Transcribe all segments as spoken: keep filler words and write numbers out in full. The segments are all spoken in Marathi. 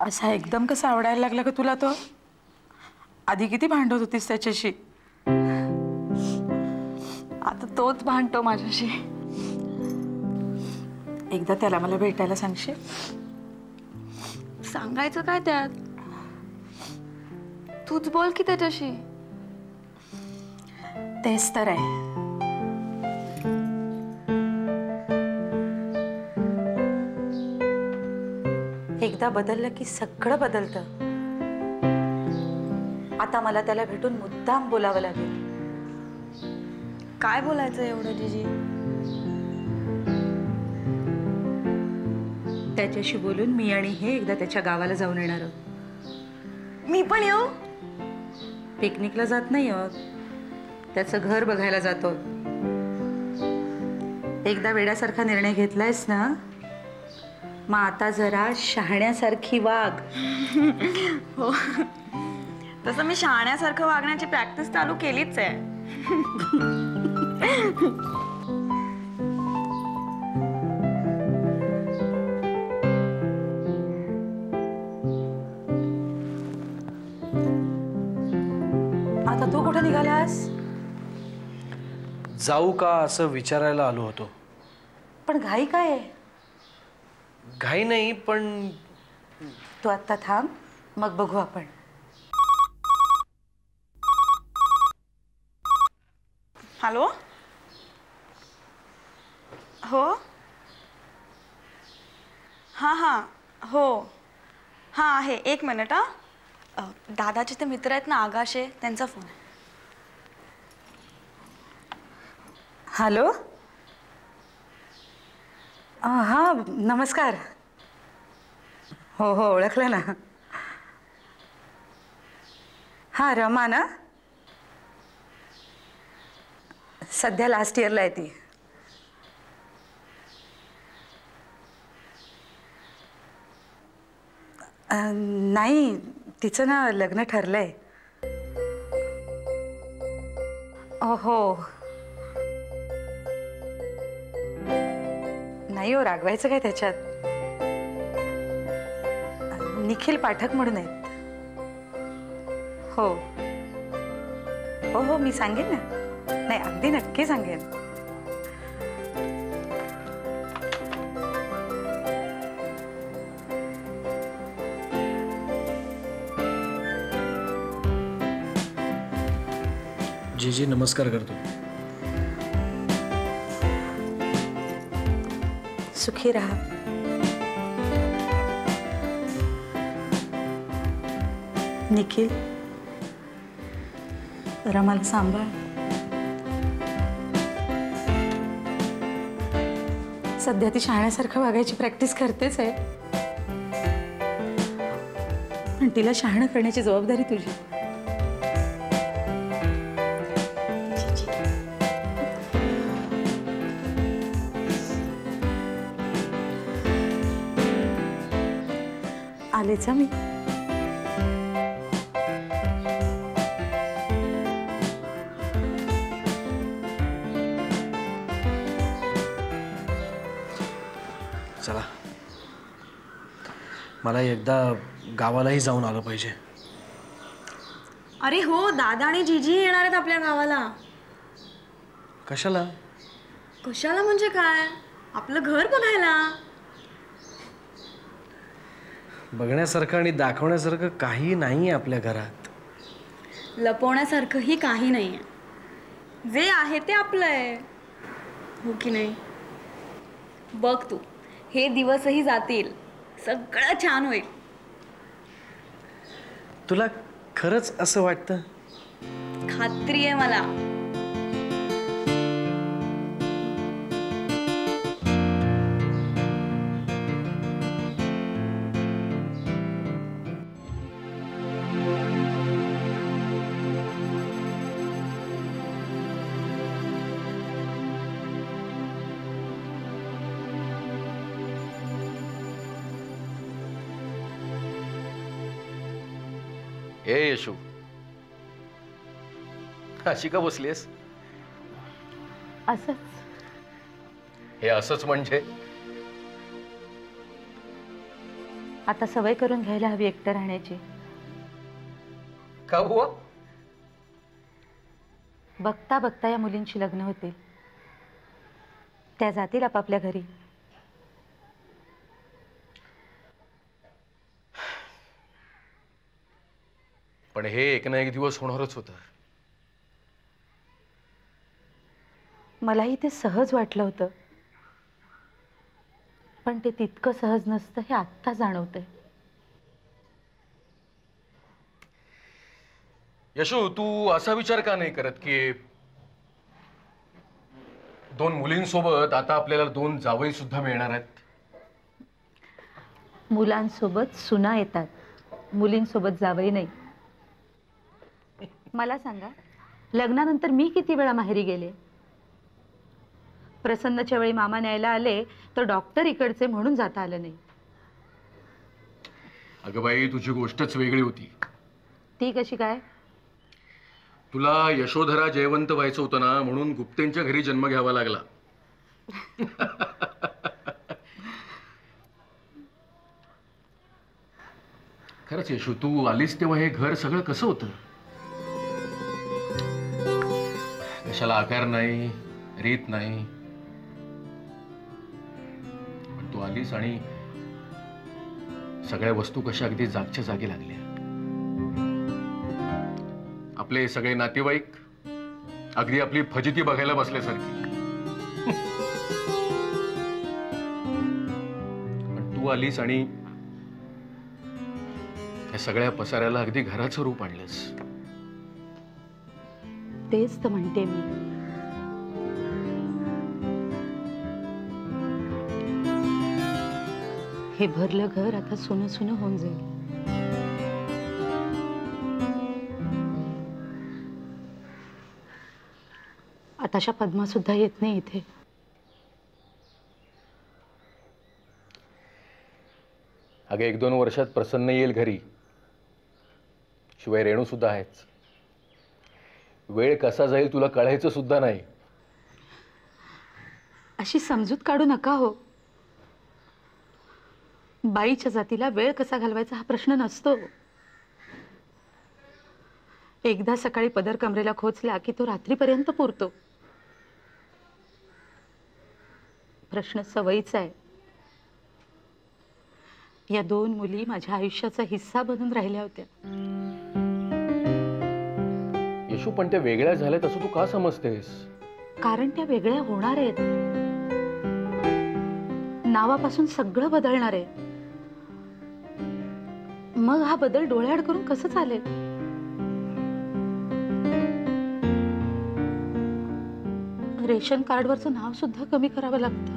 असा एकदम कसा आवडायला लागला का तुला तो? आधी किती भांडत होतीस त्याच्याशी? आता तोच भांडतो माझ्याशी. एकदा त्याला मला भेटायला सांगशील? सांगायचं काय त्यात? तूच बोल की त्याच्याशी. तेच तर आहे. एकदा बदललं की सगळं बदलतं. आता मला त्याला भेटून मुद्दाम बोलावं लागेल. काय बोलायचं एवढं जीजी? त्याच्याशी बोलून मी आणि हे एकदा त्याच्या गावाला जाऊन येणार आहोत. मी पण येऊ? पिकनिकला जात नाही आहोत, त्याचं घर बघायला जातो. एकदा वेड्यासारखा निर्णय घेतलायस ना, मग आता जरा शहाण्यासारखी वाग. हो, तसं मी शहाण्यासारखं वागण्याची प्रॅक्टिस चालू केलीच आहे. आता तू कुठे निघालास? जाऊ का असं विचारायला आलो होतो. पण घाई काय आहे? घाई नाही, पण तू आत्ता थांब, मग बघू आपण. हॅलो. हो हां हां हो हां आहे. एक मिनिट. हां, दादाचे ते मित्र आहेत ना आगाशे, त्यांचा फोन आहे. हॅलो. हां नमस्कार. हो हो ओळखलं ना. हां रमा ना. सध्या लास्ट इयरला आहे ती. नाही, तिचं ना लग्न ठरलंय. हो. नाही हो, रागवायचं काय त्याच्यात. निखिल पाठक म्हणून आहेत. हो हो हो मी सांगेन ना. नाही अगदी नक्की सांगेन. जीजी नमस्कार करतो. सुखी रहा. निखिल, रमाला सांभाळ. सध्या ती शहाण्यासारखं वागायची प्रॅक्टिस करतेच आहे, पण तिला शहाणं करण्याची जबाबदारी तुझी. आलेच मी. चला, मला एकदा गावालाही जाऊन आलं पाहिजे. अरे हो, दादा आणि जीजी येणार आहेत आपल्या गावाला. कशाला? कशाला म्हणजे काय? आपलं घर बघायला. बघण्यासारखं आणि दाखवण्यासारखं काही नाही आपल्या घरात. लपवण्यासारखंही काही नाही आहे. जे आहे ते आपलं आहे, हो की नाही? बघ तू, हे दिवसही जातील, सगळं छान होईल. तुला खरंच असं वाटतं? खात्री आहे मला. ए यशू, अशी का बसलीस? असंच. हे असंच म्हणजे? आता सवय करून घ्यायला हवी एकटं राहण्याची. का बुवा? बघता बघता या मुलींची लग्न होतील, त्या जातील आपापल्या घरी. पण हे एक ना एक दिवस होणारच होतं. मलाही ते सहज वाटलं होतं, पण ते तितकं सहज नसतं हे आत्ता जाणवतंय. यशू, तू असा विचार का नाही करत की दोन मुलींसोबत आता आपल्याला दोन जावई सुद्धा मिळणार आहेत? मुलांसोबत सुना येतात, मुलींसोबत जावई नाही. मला सांगा, लग्नानंतर मी किती वेळा माहेरी गेले? प्रसन्नच्या वेळी मामा न्यायला आले तर डॉक्टर इकडचे म्हणून जाता आलं नाही. अगं बाई, तुझी गोष्टच वेगळी होती. ती कशी काय? तुला यशोधरा जयवंत व्हायचं होतं ना, म्हणून गुप्तेंच्या घरी जन्म घ्यावा लागला. खरंच यशू, तू आलीस तेव्हा हे घर सगळं कसं होतं? कशाला आकार नाही, रीत नाही. पण तू आलीस आणि सगळ्या वस्तू कशा अगदी जागच्या जागी लागल्या. आपले सगळे नातेवाईक अगदी आपली फजिती बघायला बसल्यासारखी. पण तू आलीस आणि या सगळ्या पसाऱ्याला अगदी घराचं रूप आणलंस. तेच तर म्हणते मी. हे भरलं घर आता सुनं सुनं होऊन जाईल. आताशा पद्मा सुद्धा येत नाही इथे. अगं, एक दोन वर्षात प्रसन्न येईल घरी. शिवाय रेणू सुद्धा आहेच. वेळ कसा जाईल तुला कळायचं सुद्धा नाही. अशी समजूत काढू नका हो. बाईच्या जातीला वेळ कसा घालवायचा हा प्रश्न नसतो. एकदा सकाळी पदर कमरेला खोचला की तो रात्रीपर्यंत पुरतो. प्रश्न सवयीचा आहे. या दोन मुली माझ्या आयुष्याचा हिस्सा बनून राहिल्या होत्या. यशू, पण त्या वेगळ्या झाल्यात असं तू का समजतेस? कारण त्या वेगळ्या होणार आहेत. नावापासून सगळं बदलणार आहे. मग हा बदल डोळ्याआड करून कसं चालेल? रेशन कार्डवरचं नाव सुद्धा कमी करावं लागतं.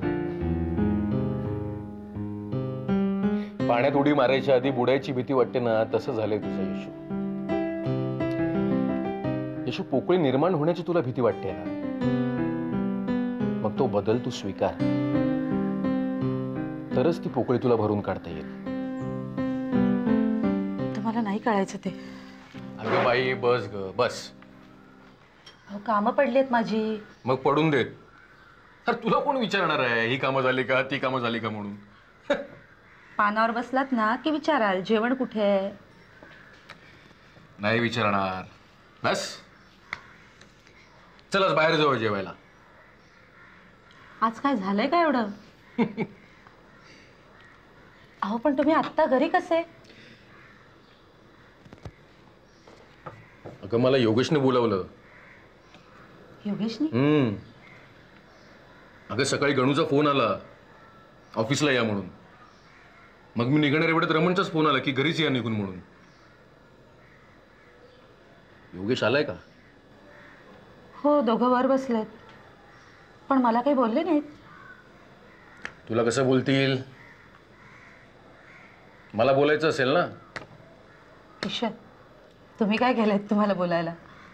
पाण्यात उडी मारायच्या आधी बुडायची भीती वाटते ना, तसं झालंय तुझं यशू. यशू, पोकळी निर्माण होण्याची तुला भीती वाटते ना, मग तो बदल तू स्वीकार. तरच ती पोकळी तुला भरून काढता येईल. तुम्हाला नाही कळायचं ते. अगं बाई, बस ग बस. कामं पडलीत माझी. मग पडून देत. अरे तुला कोण विचारणार आहे ही कामं झाली का, ती कामं झाली का म्हणून? पानावर बसलात ना की विचाराल जेवण कुठे आहे. नाही विचारणार. बस चल, आज बाहेर जाऊ जेवायला. आज काय झालंय का एवढं? अहो, पण तुम्ही आत्ता घरी कसे? अगं, मला योगेशने बोलावलं. योगेशने? हम्म. अगं, सकाळी गणूचा फोन आला ऑफिसला या म्हणून. मग मी निघणार एवढ्यात रमणचाच फोन आला की घरीच या निघून म्हणून. योगेश आलाय का? हो, दोघं वर बसलेत, पण मला काही बोलले नाहीत. तुला कसं बोलतील? मला बोलायचं असेल ना. ईश्वर, तुम्ही काय केलंय तुम्हाला बोलायला?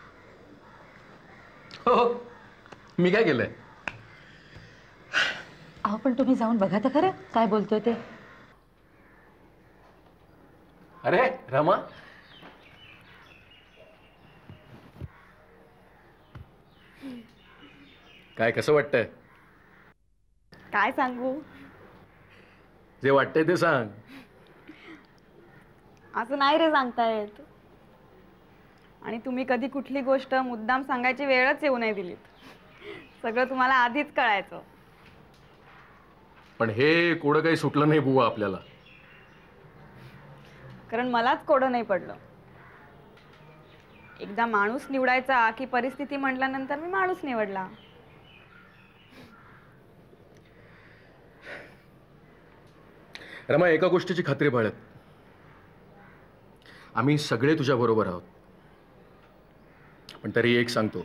हो, मी काय केलंय? अहो, पण तुम्ही जाऊन बघा तर खरं काय बोलतोय ते. अरे रमा, काय कसं वाटतंय? काय सांगू? जे वाटतंय ते सांग. असं नाही रे सांगता येत. आणि तुम्ही कधी कुठली गोष्ट मुद्दाम सांगायची वेळच येऊ नाही दिलीत. सगळं तुम्हाला आधीच कळायचं. पण हे कोडं काही सुटलं नाही बुवा आपल्याला. कारण मलाच कोडं नाही पडलं. एकदा माणूस निवडायचा की परिस्थिती म्हटल्यानंतर मी माणूस निवडला. रमा, एका गोष्टीची खात्री बाळग, आम्ही सगळे तुझ्या बरोबर आहोत. पण तरी एक सांगतो,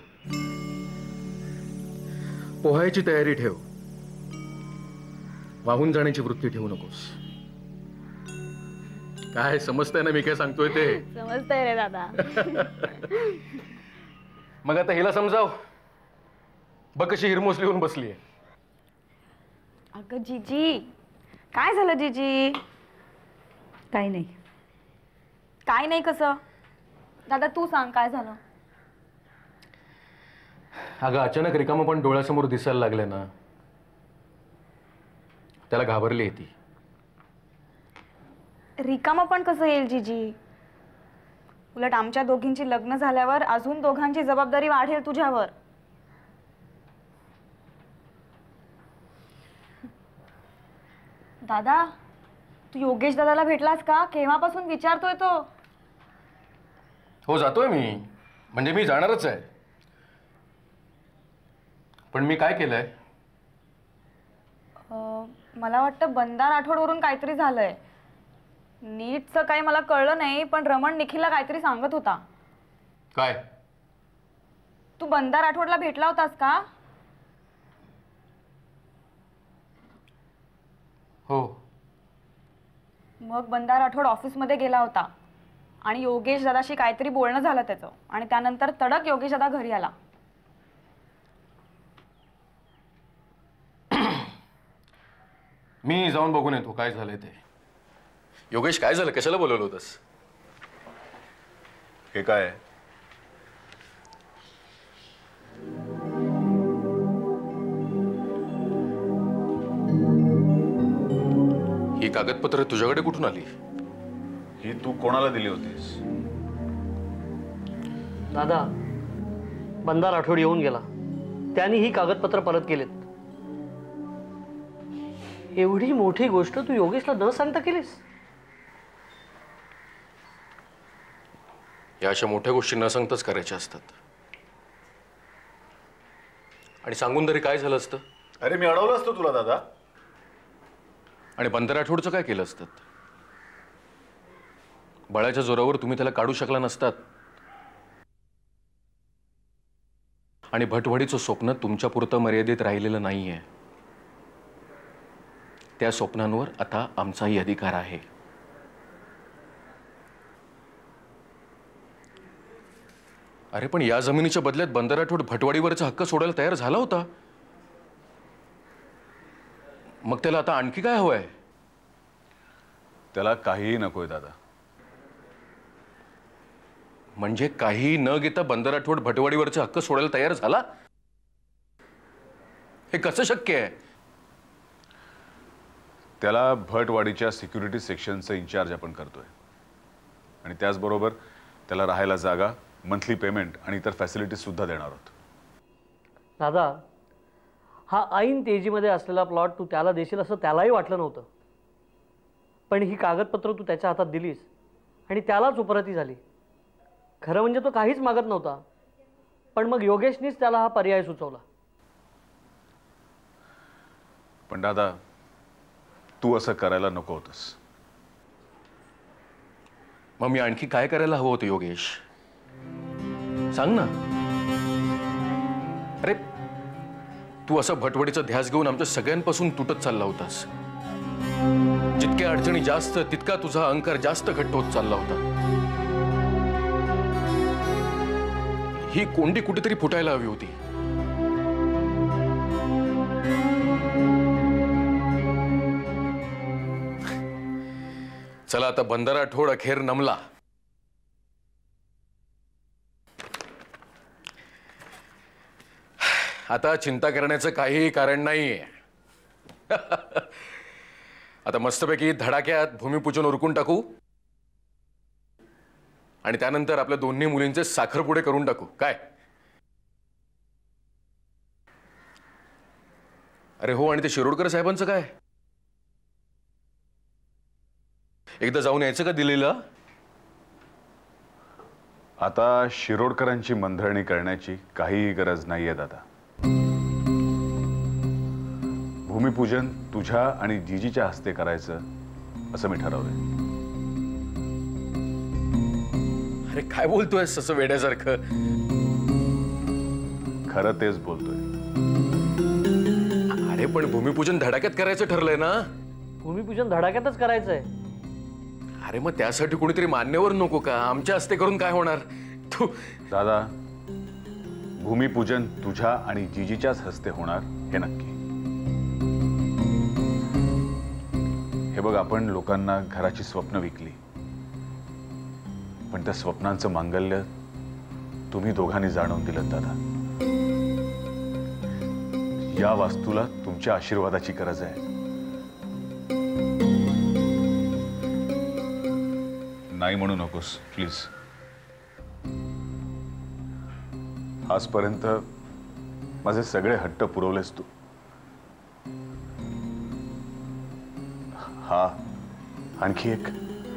पोहायची तयारी ठेव, वाहून जाण्याची वृत्ती ठेवू नकोस. काय समजतंय ना मी काय सांगतोय ते? समजतंय रे दादा. मग आता हिला समजाव. बघ कशी हिरमोसली होऊन बसली आहे. अगं जीजी, काय झालं जीजी? काही नाही. काय नाही कसं? दादा तू सांग काय झालं? अगं अचानक रिकामं पण डोळ्यासमोर दिसायला लागले ना, त्याला घाबरली आहे ती. रिकामं पण कसं येईल जीजी? उलट आमच्या दोघींची लग्न झाल्यावर अजून दोघांची जबाबदारी वाढेल तुझ्यावर. दादा, तू योगेश दादाला भेटलास का? केव्हापासून विचारतोय तो. हो जातोय मी, म्हणजे मी जाणारच आहे. पण मी काय केलंय? मला वाटतं बंदार आठवड्यावरून काहीतरी झालंय. नीटचं काही मला कळलं नाही, पण रमण निखिलला काहीतरी सांगत होता. काय? तू बंदार आठवड्याला भेटला होतास का? हो. मग बंदार आठवड ऑफिसमध्ये गेला होता आणि योगेश दादाशी काहीतरी बोलणं झालं त्याचं, आणि त्यानंतर तडक योगेश दादा घरी आला. मी जाऊन बघून येतो काय झालंय ते. योगेश, काय झालं? कशाला बोलवलं होतंस? हे काय? ही कागदपत्र तुझ्याकडे कुठून आली? ही तू कोणाला दिली होतीस? दादा, बंदार आठवड येऊन गेला, त्यांनी ही कागदपत्र परत केलेत. एवढी मोठी गोष्ट तू योगेशला न सांगता केलीस? या अशा मोठ्या गोष्टी न सांगताच करायच्या असतात. आणि सांगून तरी काय झालं असतं? अरे मी अडवलं असतो तुला दादा. आणि बंदर आठवडचं काय केलं असतं? बळाच्या जोरावर तुम्ही त्याला काढू शकला नसतात. आणि भटवडीचं स्वप्न तुमच्या पुरतं मर्यादित राहिलेलं नाहीये. त्या स्वप्नांवर आता आमचाही अधिकार आहे. अरे पण या जमिनीच्या बदल्यात बंदर आठवड भटवाडीवरचा हक्क सोडायला तयार झाला होता. मग त्याला आता आणखी काय हवंय? त्याला काहीही नकोय दादा. म्हणजे काही न घेता बंदर आठवड भटवाडीवरचा हक्क सोडायला तयार झाला? हे कसं शक्य आहे? त्याला भटवाडीच्या सिक्युरिटी सेक्शनचं इन्चार्ज आपण करतोय, आणि त्याचबरोबर त्याला राहायला जागा, मंथली पेमेंट आणि इतर फॅसिलिटीज सुद्धा देणार आहोत. दादा, हा ऐन तेजीमध्ये असलेला प्लॉट तू त्याला देशील असं त्यालाही वाटलं नव्हतं. पण ही कागदपत्र तू त्याच्या हातात दिलीस आणि त्यालाच उपरती झाली. खरं म्हणजे तो काहीच मागत नव्हता, पण मग योगेशनीच त्याला हा पर्याय सुचवला. पण दादा, तू असं करायला नको होतंस. मग मी आणखी काय करायला हवं होतं योगेश? सांग ना. अरे तू असं भटवडीचा ध्यास घेऊन आमच्या सगळ्यांपासून तुटत चालला होतास. जितक्या अडचणी जास्त तितका तुझा अहंकार जास्त घट्ट होत चालला होता. ही कोंडी कुठेतरी फुटायला हवी होती. चला आता बंदर आठवड अखेर नमला. आता चिंता करण्याचं काहीही कारण नाहीये. आता मस्तपैकी धडाक्यात भूमिपूजन उरकून टाकू आणि त्यानंतर आपल्या दोन्ही मुलींचे साखरपुडे करून टाकू काय? अरे हो, आणि ते शिरोडकर साहेबांचं काय? एकदा जाऊन यायचं का दिल्लीला? आता शिरोडकरांची मनधरणी करण्याची काहीही गरज नाहीये दादा. भूमिपूजन तुझ्या आणि जीजीच्या हस्ते करायचं असं मी ठरवलंय. अरे काय बोलतोय असं वेड्यासारखं? खरं तेच बोलतोय. अरे पण भूमिपूजन धडाक्यात करायचं ठरलंय ना? भूमिपूजन धडाक्यातच करायचंय. अरे मग त्यासाठी कोणीतरी मान्यवर नको का? आमच्या हस्ते करून काय होणार? तू दादा, भूमिपूजन तुझ्या आणि जीजीच्याच हस्ते होणार हे नक्की. हे बघ, आपण लोकांना घराची स्वप्न विकली, पण त्या स्वप्नांचं मांगल्य तुम्ही दोघांनी जाणवून दिलं दादा. या वास्तूला तुमच्या आशीर्वादाची गरज आहे. नाही म्हणू नकोस प्लीज. आजपर्यंत माझे सगळे हट्ट पुरवलेस तू. हा आणखी एक.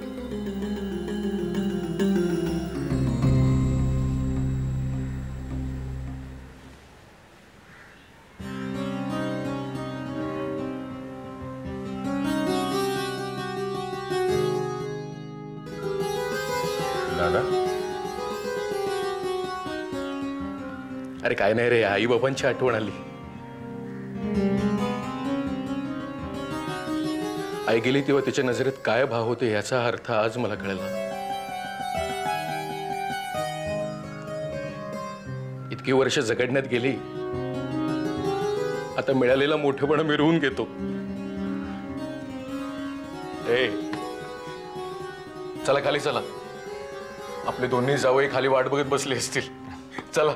दादा, अरे काय नाही रे, आई बाबांची आठवण आली. आई गेली तेव्हा तिच्या नजरेत काय भाव होते याचा अर्थ आज मला कळला. इतकी वर्ष जगडण्यात गेली, आता मिळालेला मोठेपणा मिरवून घेतो. ए चला खाली चला, आपले दोन्ही जावई खाली वाट बघत बसले असतील. चला.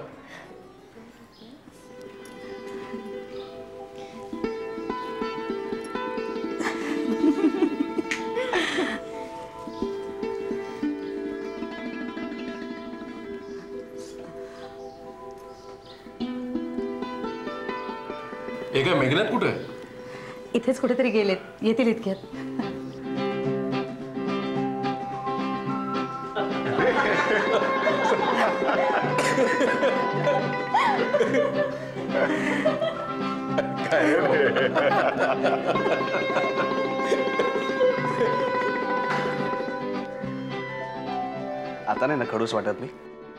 हे काय मेघनाथ कुठे? इथेच कुठेतरी गेलेत, येतील इतक्यात. आता नाही ना खडूस वाटत मी.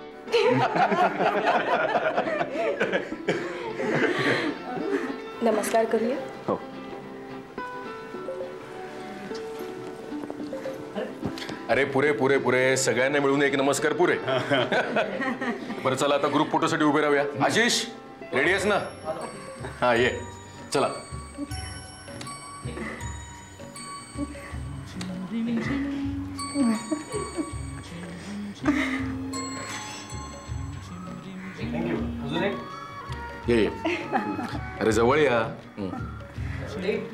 नमस्कार करूया. हो. अरे पुरे पुरे पुरे सगळ्यांना मिळून एक नमस्कार पुरे. बरं चला आता ग्रुप फोटोसाठी उभे राहूया. आशिष रेडी आहेस ना? हा ये चला. ये ये. अरे जवळ या.